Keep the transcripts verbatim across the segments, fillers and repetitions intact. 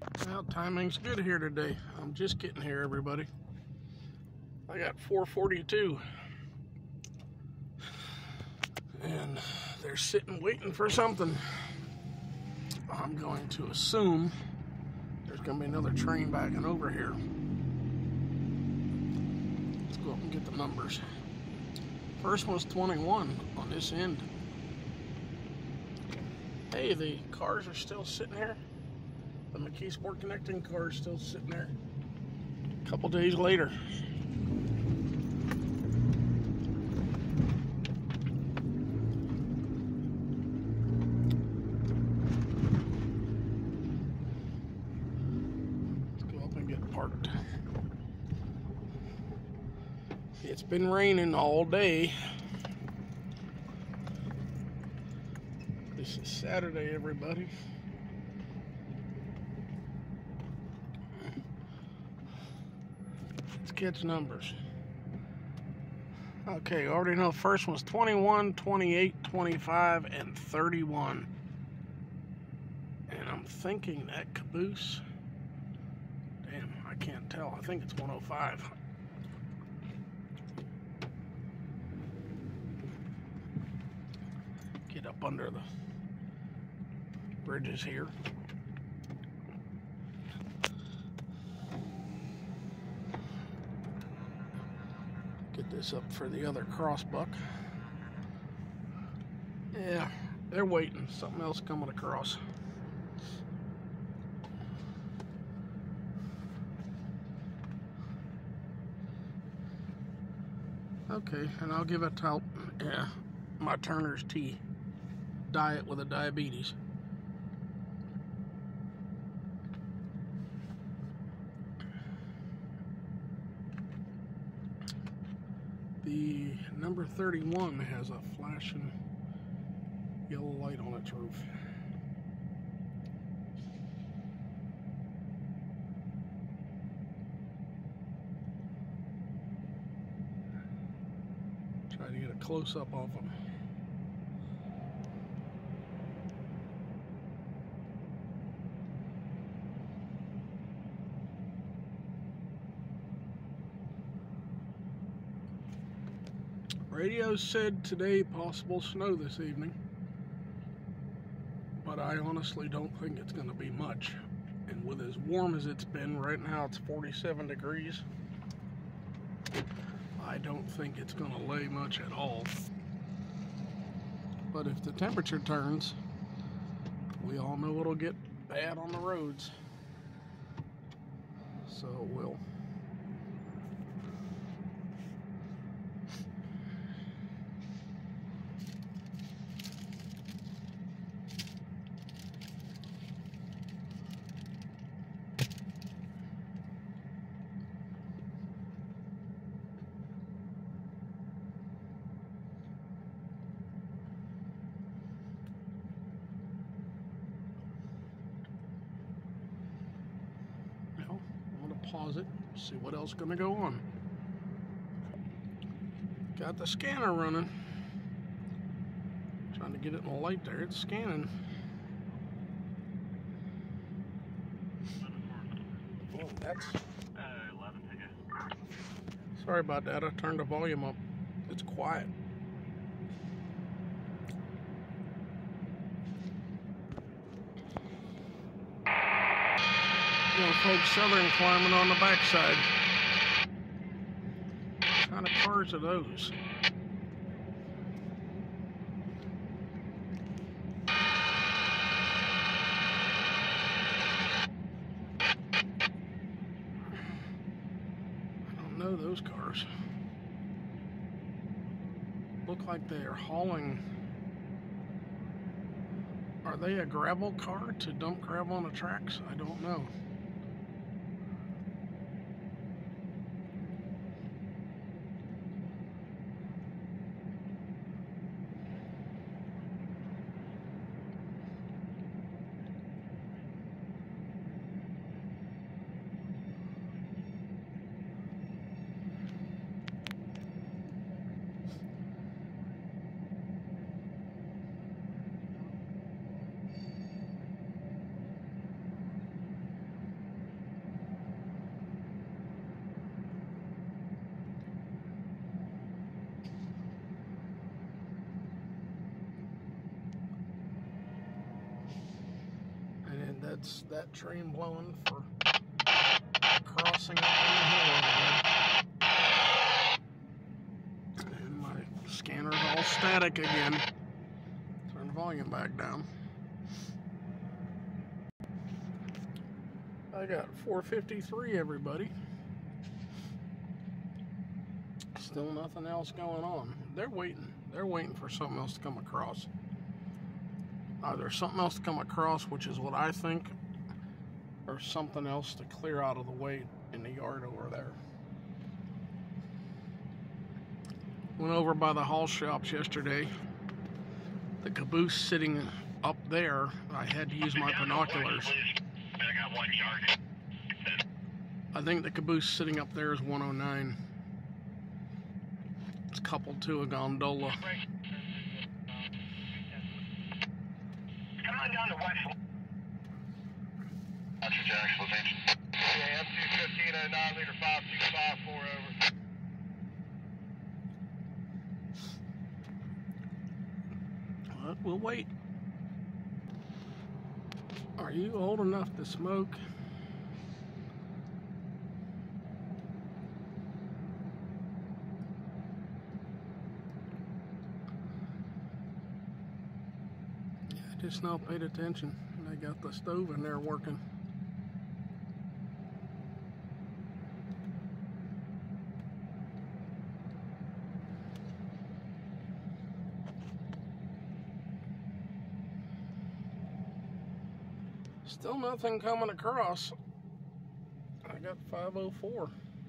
Well, timing's good here today. I'm just getting here, everybody. I got four forty-two. And they're sitting waiting for something. I'm going to assume there's going to be another train backing over here. Let's go up and get the numbers. First one's twenty-one on this end. Hey, the cars are still sitting here. The McKeesport connecting car is still sitting there. A couple days later. Let's go up and get parked. It's been raining all day. This is Saturday, everybody. Let's catch numbers. Okay, already know the first one's twenty-one, twenty-eight, twenty-five, and thirty-one. And I'm thinking that caboose, damn, I can't tell. I think it's one oh five. Get up under the bridges here. Get this up for the other crossbuck. Yeah, they're waiting. Something else coming across. Okay, and I'll give it out. Yeah, my Turner's tea. Diet with a diabetes. The number thirty-one has a flashing yellow light on its roof. Try to get a close-up of them. Radio said today possible snow this evening, but I honestly don't think it's going to be much. And with as warm as it's been, right now it's forty-seven degrees, I don't think it's going to lay much at all. But if the temperature turns, we all know it'll get bad on the roads. So it will. Pause it, see what else is going to go on. Got the scanner running. Trying to get it in the light there. It's scanning. Oh, that's... Sorry about that. I turned the volume up. It's quiet. You know, folks, Southern climbing on the backside. What kind of cars are those? I don't know those cars. Look like they are hauling. Are they a gravel car to dump gravel on the tracks? I don't know. that's that train blowing for crossing up on the hill over there. And my scanner's all static again. Turn the volume back down. I got four fifty-three, everybody. Still nothing else going on. They're waiting. They're waiting for something else to come across. Either something else to come across, which is what I think, or something else to clear out of the way in the yard over there. Went over by the haul shops yesterday. The caboose sitting up there, I had to use my binoculars. I think the caboose sitting up there is one oh nine. It's coupled to a gondola. Come on down to West. That's Jackson, attention. Yeah, M two fifteen oh nine, leader five two five four over. But we'll wait. Are you old enough to smoke? Yeah, I just now paid attention. They got the stove in there working. Still nothing coming across. I got five oh four.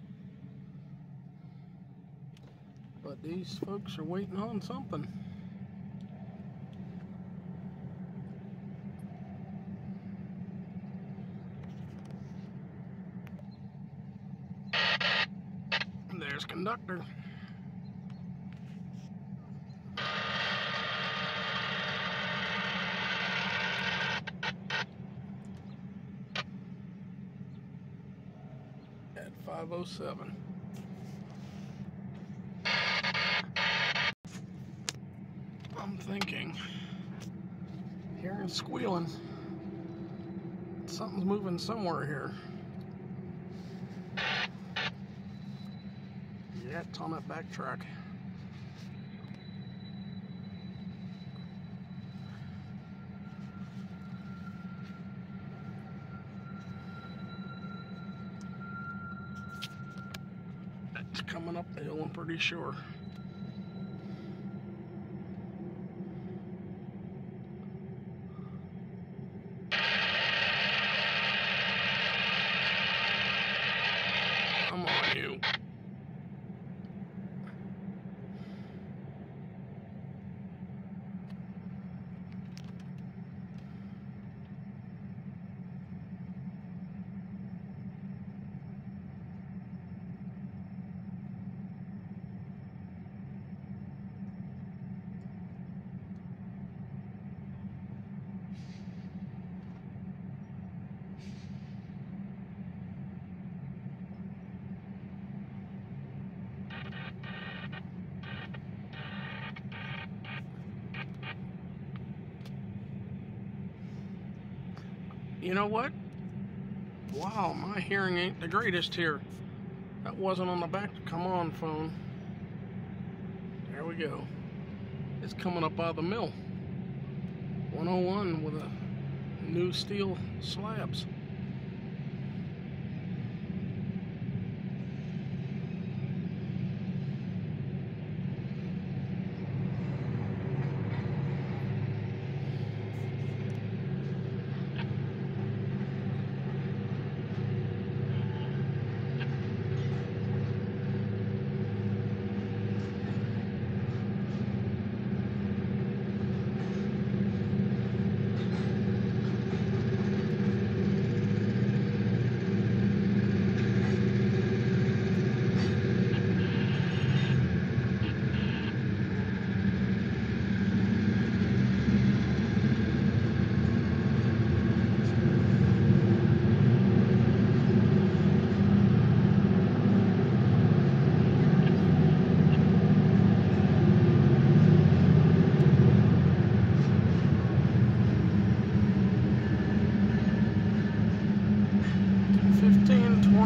But these folks are waiting on something. And there's conductor. At five oh seven. I'm thinking, hearing squealing. Something's moving somewhere here. Yeah, it's on that back track. It's coming up the hill, I'm pretty sure. Come on, you. You know what? Wow, my hearing ain't the greatest here. That wasn't on the back. Come on, phone. There we go. It's coming up out of the mill. one oh one with a new steel slabs.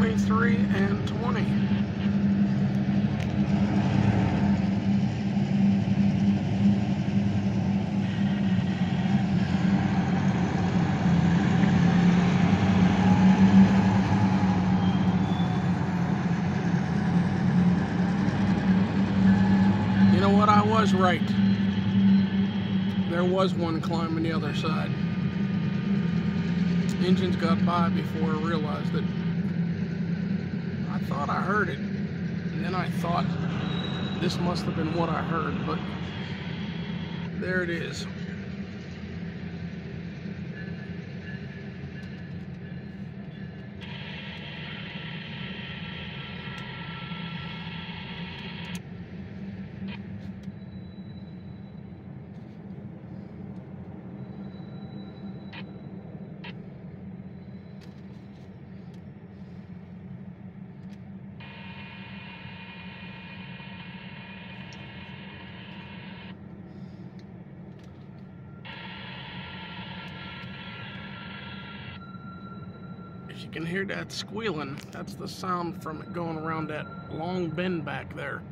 twenty-three and twenty. You know what? I was right. There was one climbing the other side. Engines got by before I realized it. I thought I heard it, and then I thought this must have been what I heard, but there it is. If you can hear that squealing, that's the sound from it going around that long bend back there.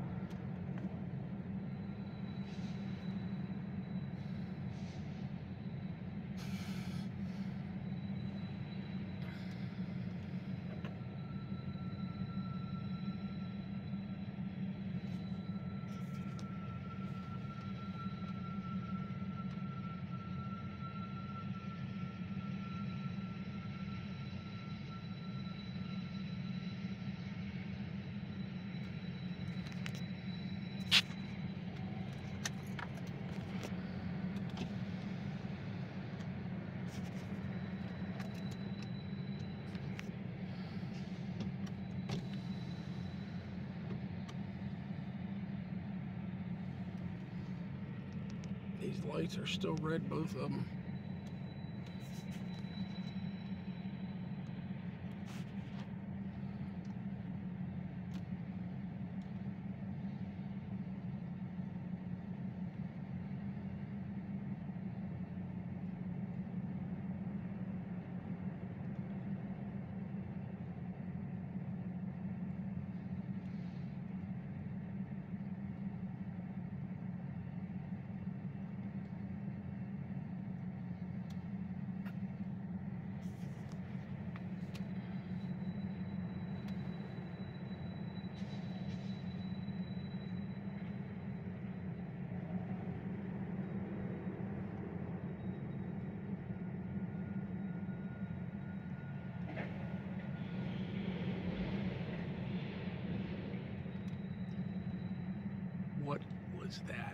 These lights are still red, both of them. What was that?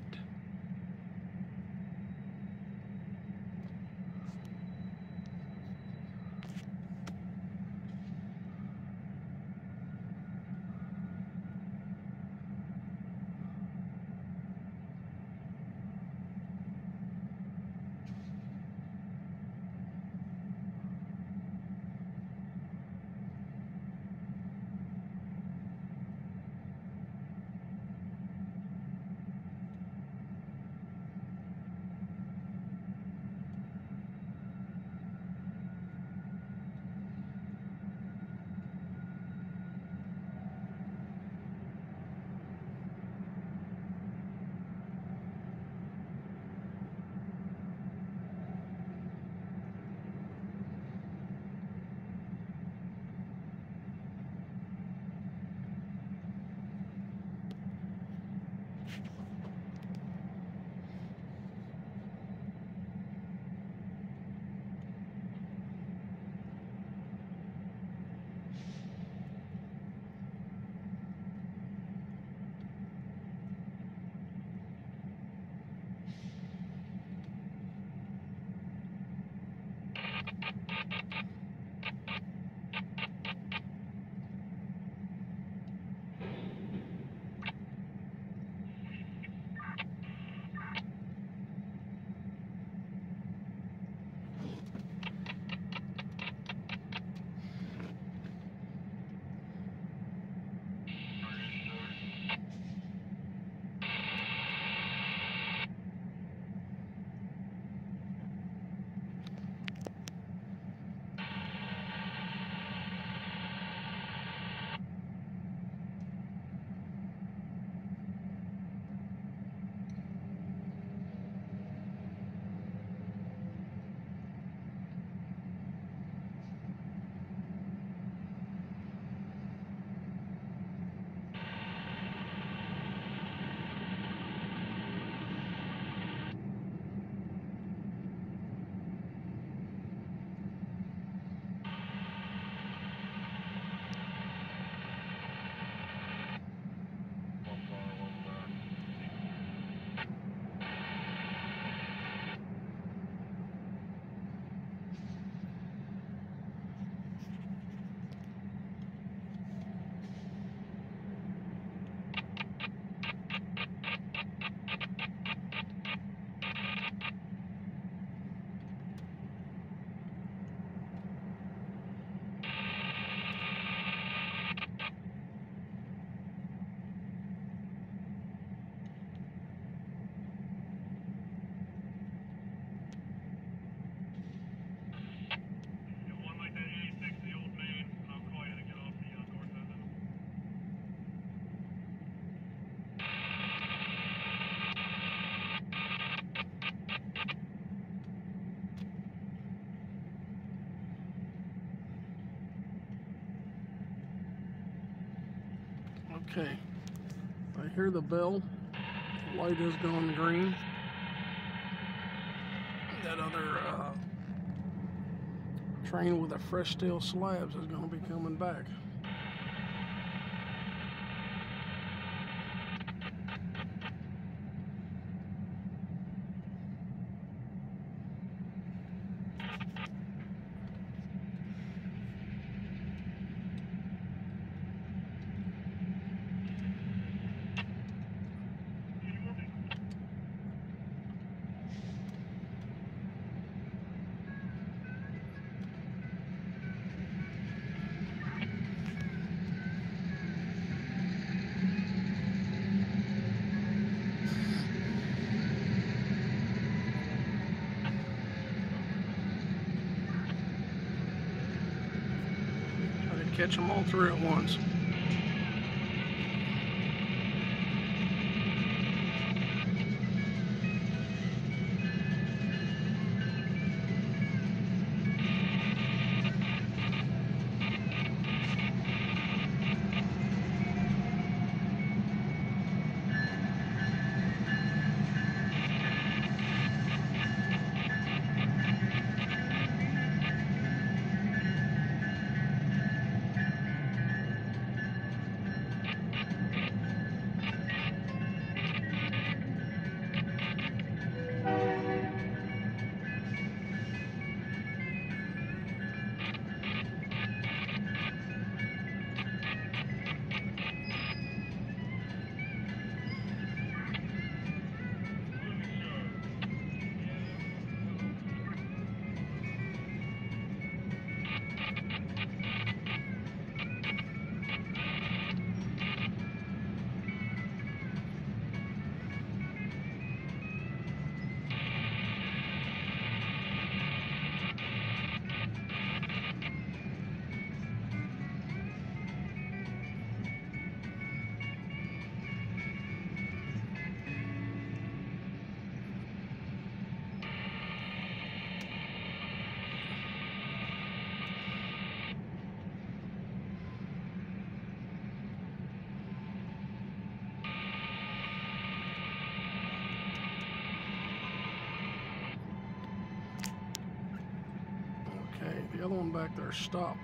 Okay, I hear the bell. The light is going green. That other uh, train with the fresh steel slabs is going to be coming back. Catch them all three at once. The other one back there stopped.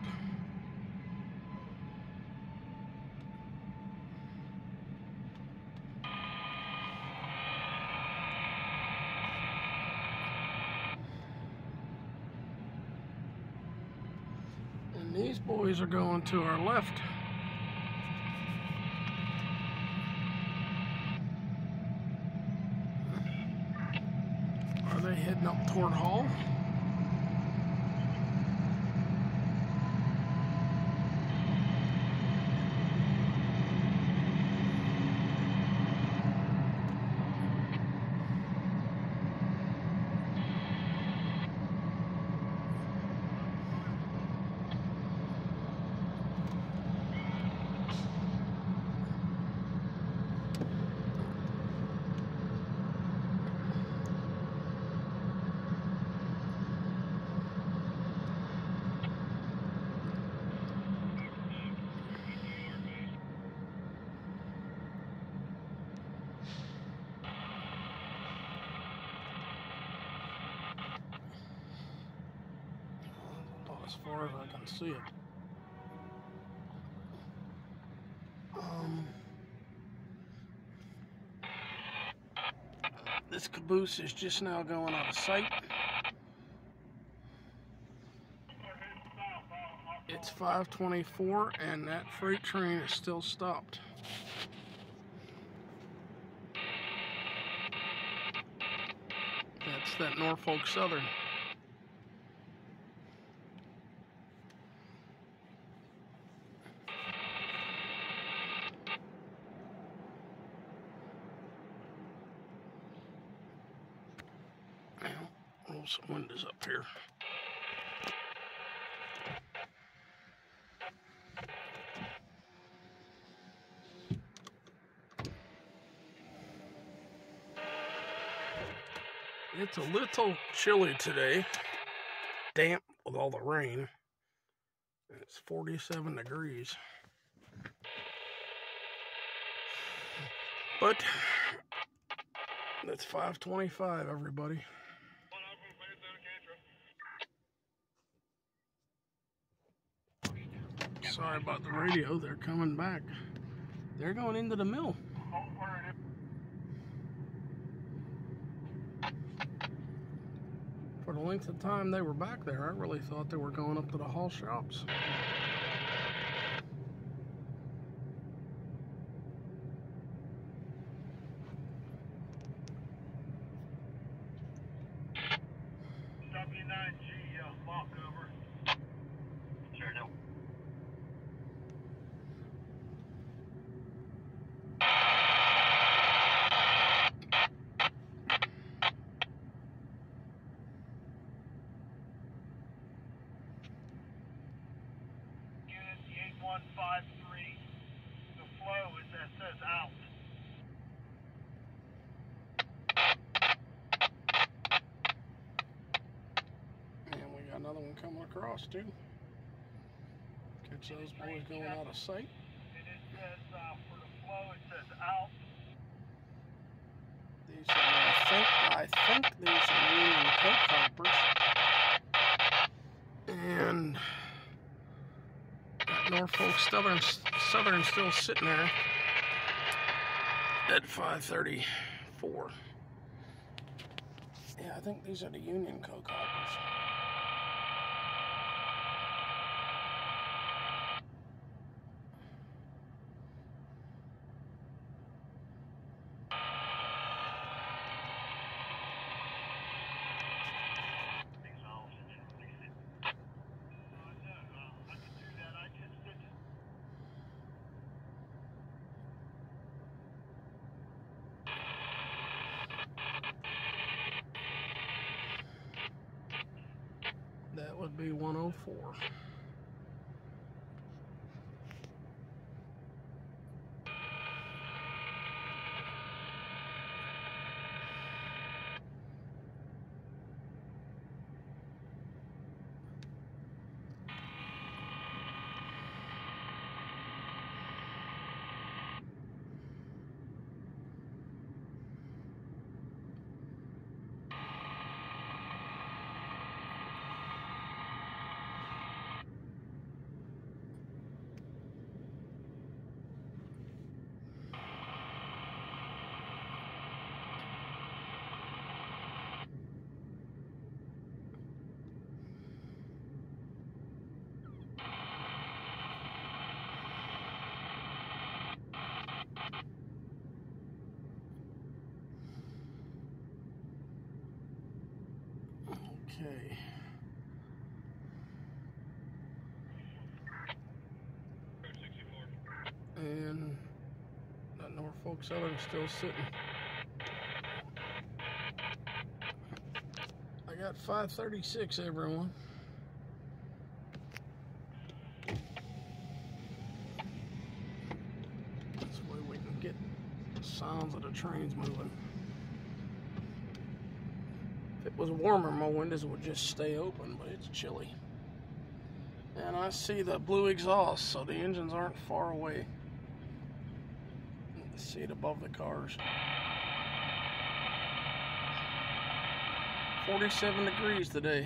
And these boys are going to our left. Are they heading up toward Hall? As far as I can see it. Um, this caboose is just now going out of sight. It's five twenty-four and that freight train is still stopped. That's that Norfolk Southern. Roll some windows up here. It's a little chilly today, damp with all the rain. It's forty-seven degrees. But that's five twenty-five, everybody. Sorry about the radio. They're coming back. They're going into the mill. For the length of time they were back there, I really thought they were going up to the haul shops. W nine G uh, walk over. Sure do. Unit eight one five three. The flow is that says out. And we got another one coming across too. Catch those boys going out of sight. And it says uh, for the flow it says out. These are, I think, I think these are Union coke hoppers. And got Norfolk Southern, Southern still sitting there at five thirty-four. Yeah, I think these are the Union coke hoppers. That would be one oh four. Okay. And that Norfolk Southern still sitting. I got five thirty-six, everyone. This way we can get the sounds of the trains moving. If it was warmer, my windows would just stay open, but it's chilly. And I see the blue exhaust, so the engines aren't far away. You can see it above the cars. forty-seven degrees today.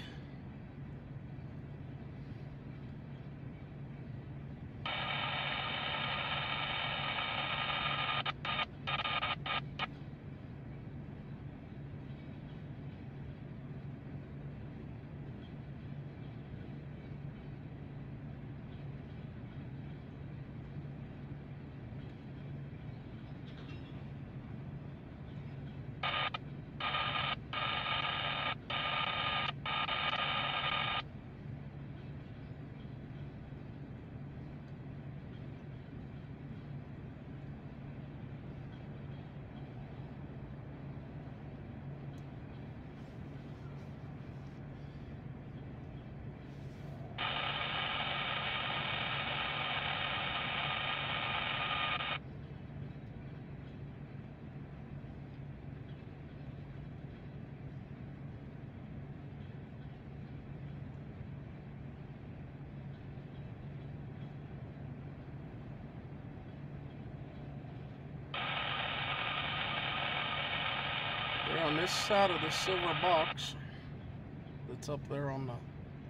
on this side of the silver box that's up there on the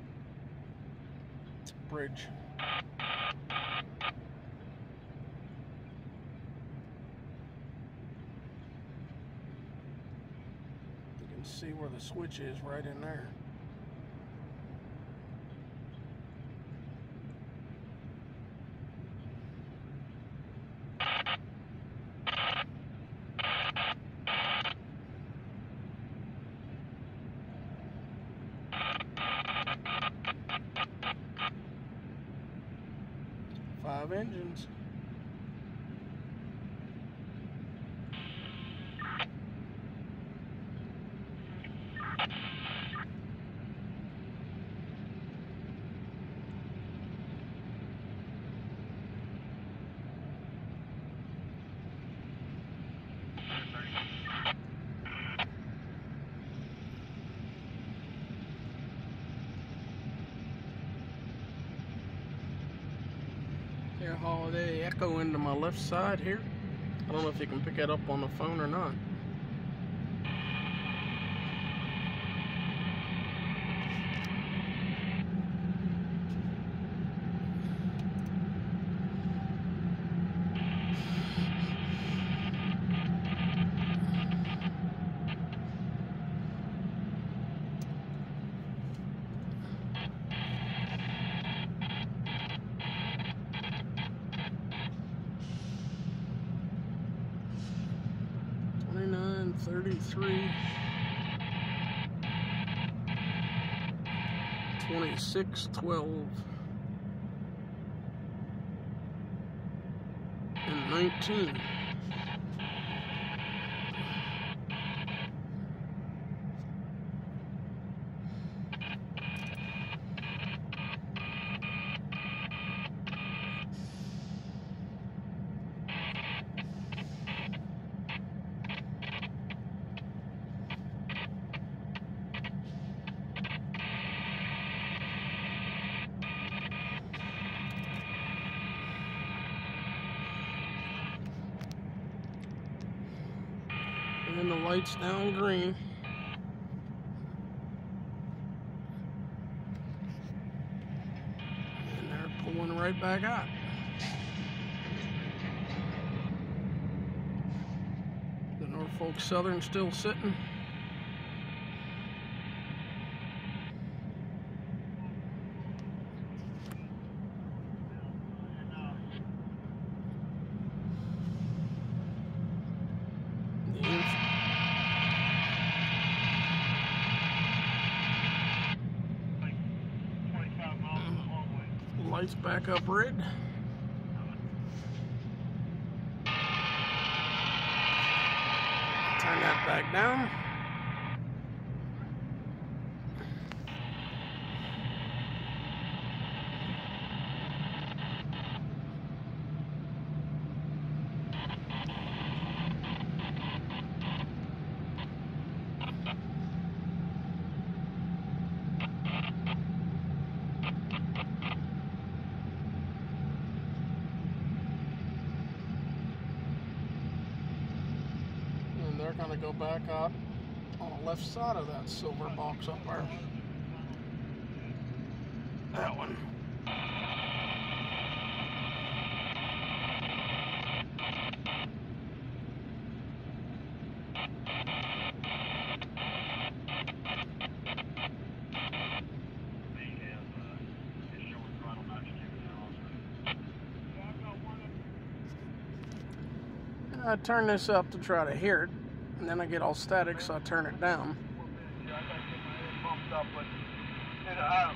bridge. You can see where the switch is right in there. Five engines. Air Holiday Echo into my left side here. I don't know if you can pick that up on the phone or not. twenty-nine thirty-three, twenty-six twelve, and nineteen. And the light's down green. And they're pulling right back out. The Norfolk Southern still sitting. Lights back up red. Turn that back down. They're going to go back out on the left side of that silver box up there. That one. I turn this up to try to hear it, and then I get all static, so I turn it down. Yeah, I gotta get my head bumped up, but it, uh,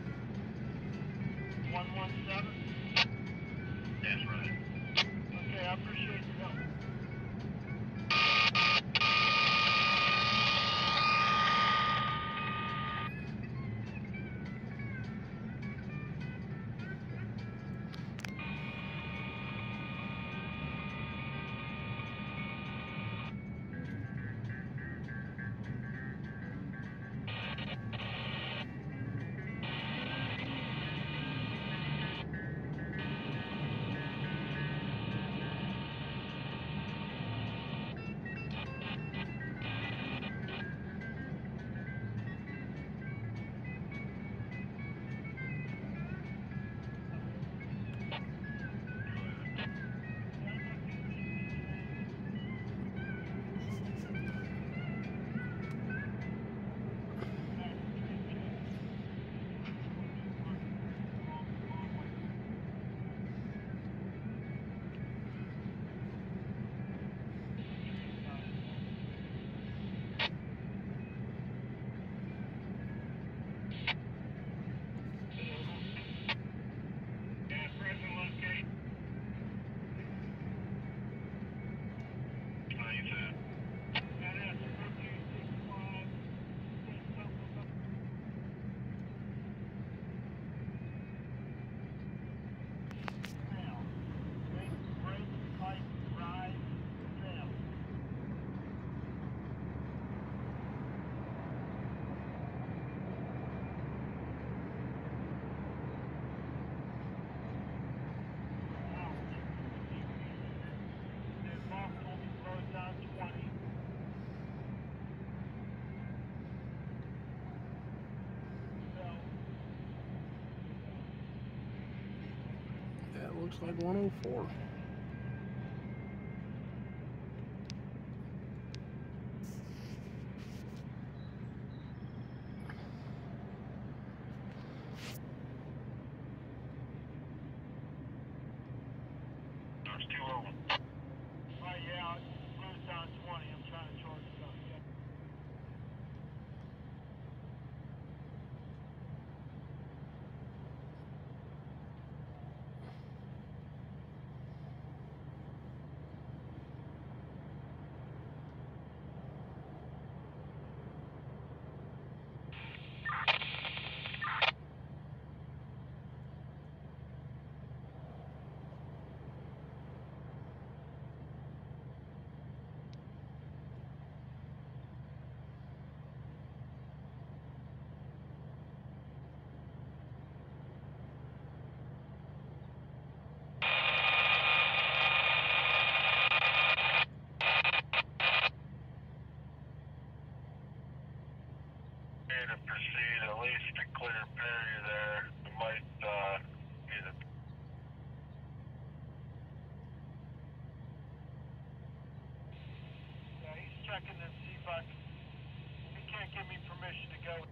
one one seven? That's right. Okay, I appreciate the help. That looks like one oh four. There's two of them. Oh, yeah, blue's down twenty. I'm trying to charge it up. Yeah. To proceed at least to clear Perry there. We might uh, need a yeah, he's checking to see if I can. He can't give me permission to go.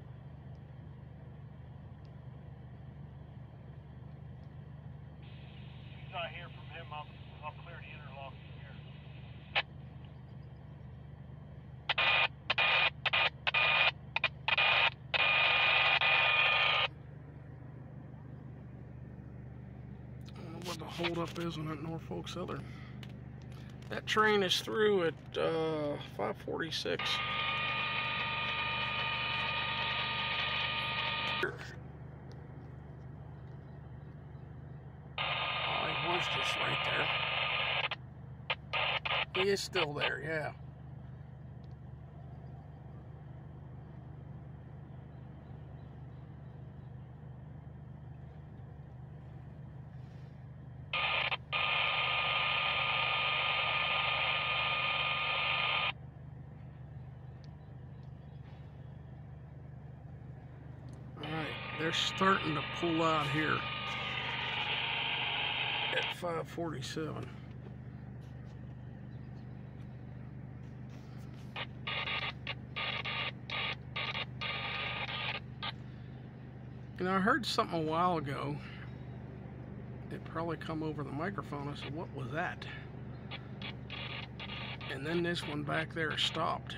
If he's not hear from him, I'll, I'll clear the interlock from here. What the holdup is on that Norfolk Southern. That train is through at uh, five forty-six. Oh, he was just right there. He is still there, yeah. They're starting to pull out here at five forty-seven. You know, I heard something a while ago. It probably come over the microphone. I said, what was that? And then this one back there stopped.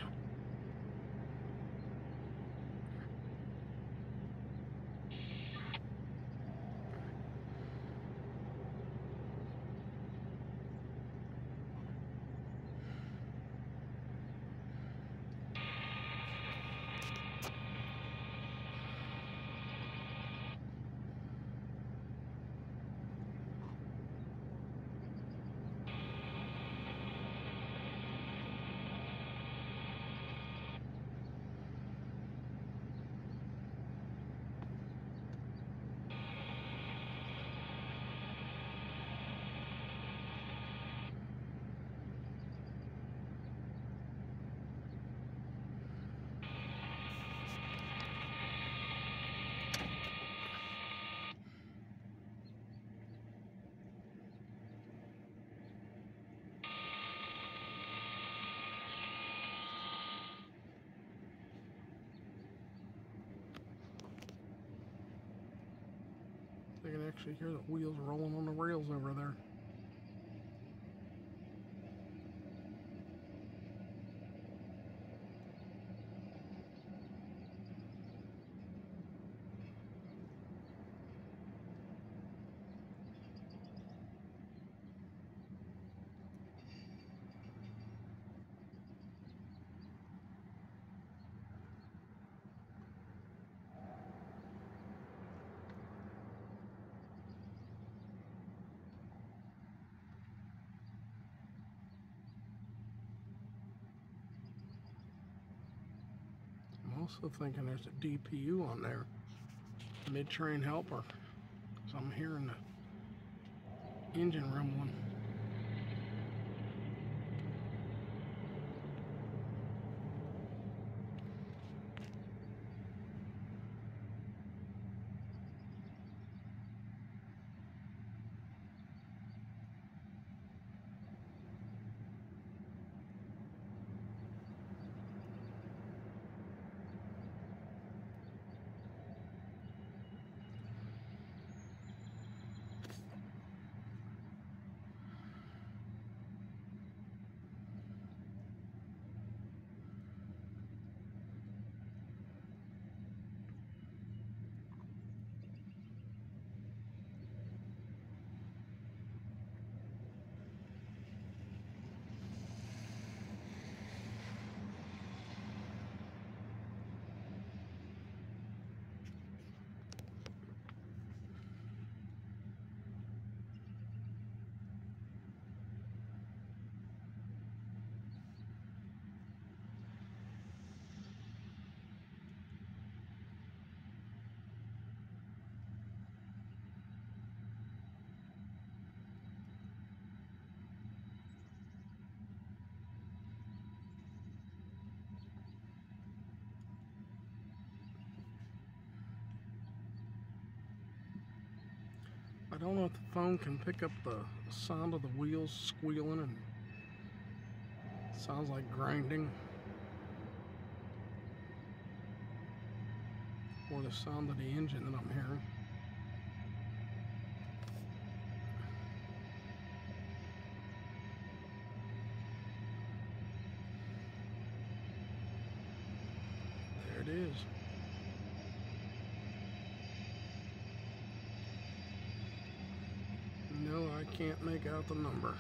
actually hear the wheels rolling on the rails over there. I'm also thinking there's a D P U on there, mid-train helper, so I'm hearing the engine rumbling. I don't know if the phone can pick up the sound of the wheels squealing and sounds like grinding, or the sound of the engine that I'm hearing. There it is. No, I can't make out the number.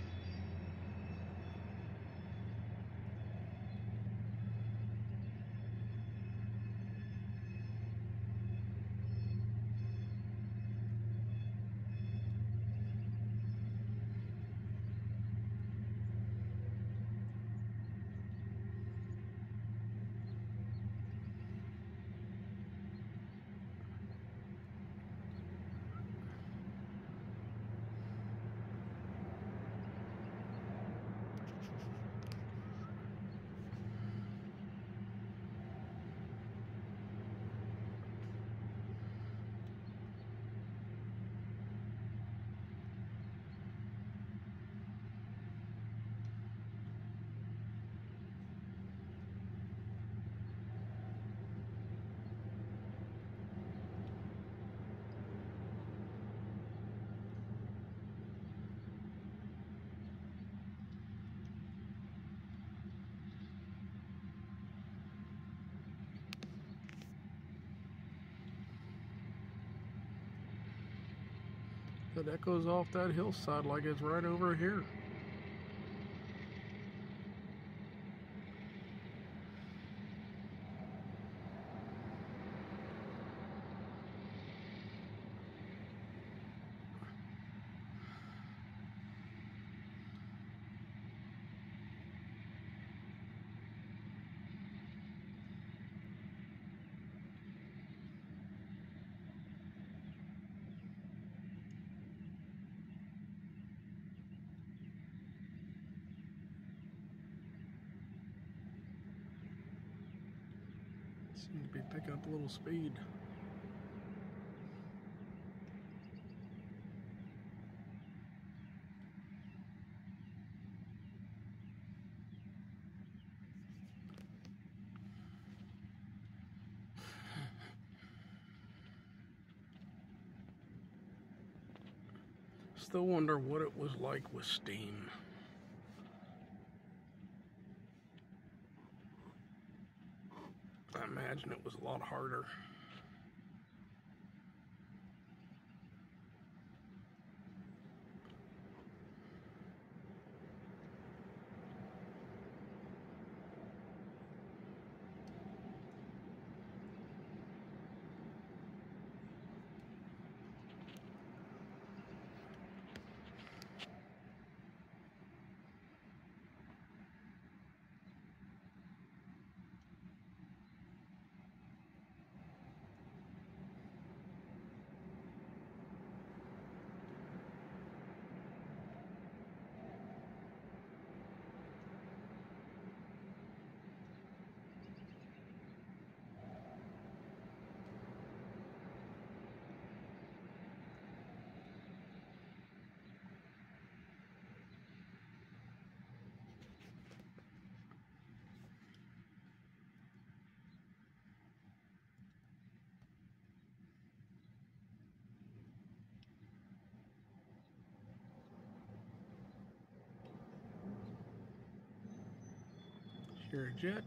It echoes off that hillside like it's right over here. Seems to be picking up a little speed. Still wonder what it was like with steam. I imagine it was a lot harder. Here, jet.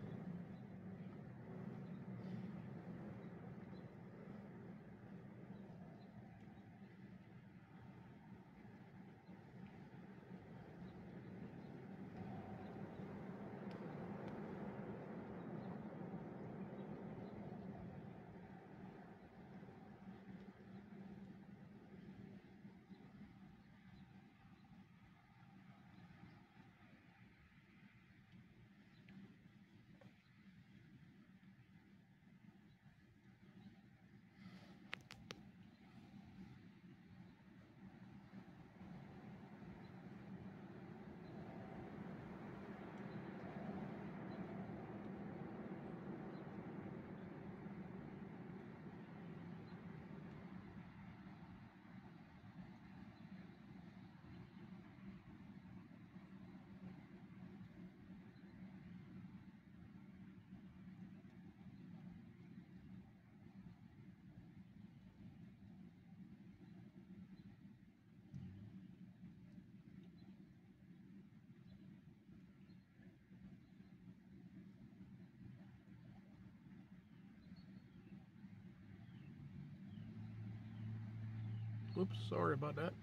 Oops, sorry about that.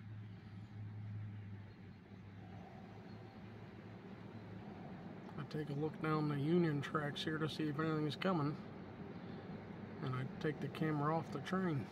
I take a look down the Union tracks here to see if anything's coming, and I take the camera off the train.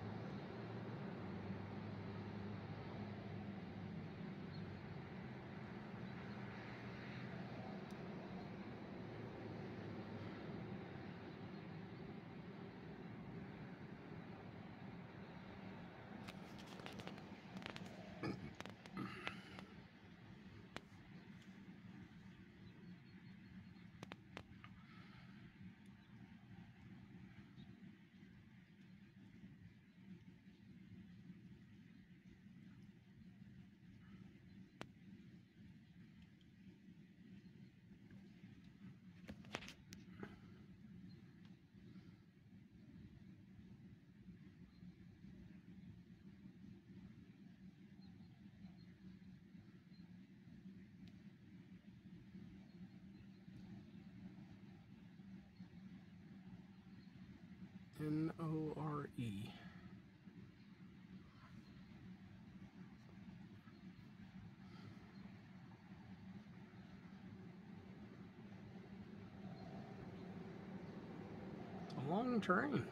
N O R E. It's a long train.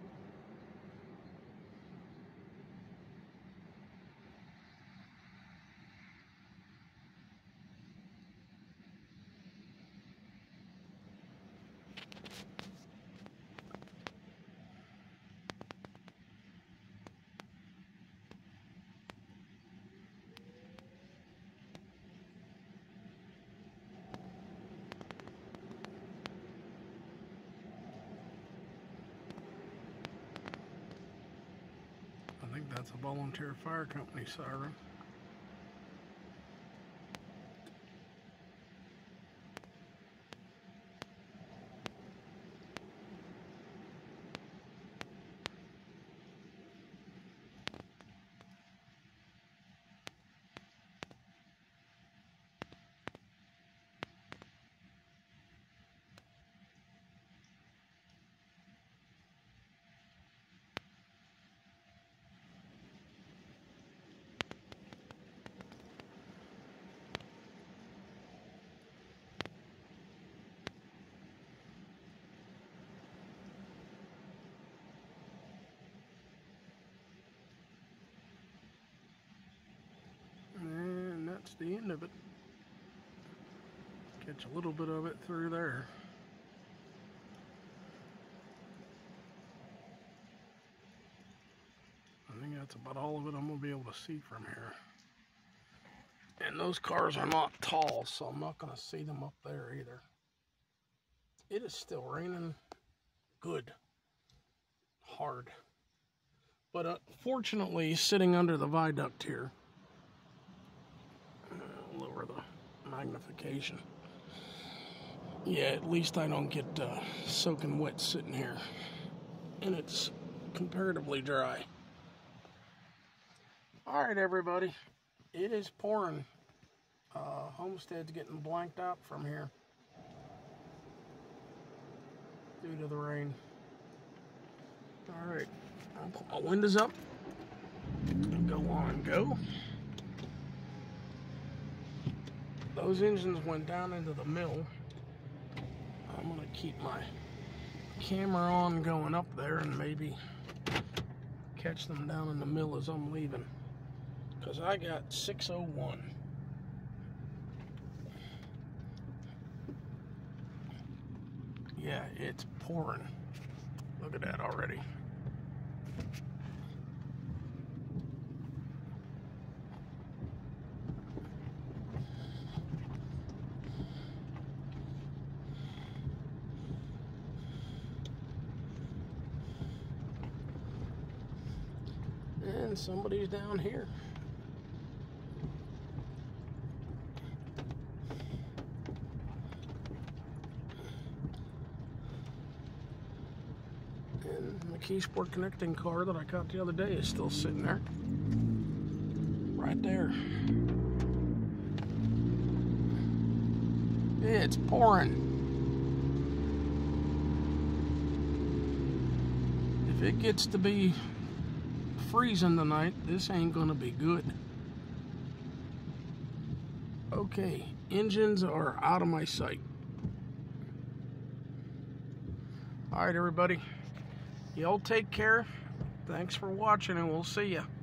I think that's a volunteer fire company siren. the end of it. Catch a little bit of it through there. I think that's about all of it I'm going to be able to see from here. And those cars are not tall, so I'm not going to see them up there either. It is still raining good, hard. But uh, fortunately, sitting under the viaduct here, uh, lower the magnification. Yeah, at least I don't get uh, soaking wet sitting here. And it's comparatively dry. All right, everybody. It is pouring. Uh, Homestead's getting blanked out from here due to the rain. All right, I'll put my windows up and go on go. Those engines went down into the mill. I'm gonna keep my camera on going up there and maybe catch them down in the mill as I'm leaving. Because I got six oh one. Yeah, it's pouring. Look at that already. And somebody's down here. And the Keysport connecting car that I caught the other day is still sitting there. Right there. It's pouring. If it gets to be freezing tonight, this ain't gonna be good. Okay, engines are out of my sight. All right, everybody. Y'all take care. Thanks for watching, and we'll see ya.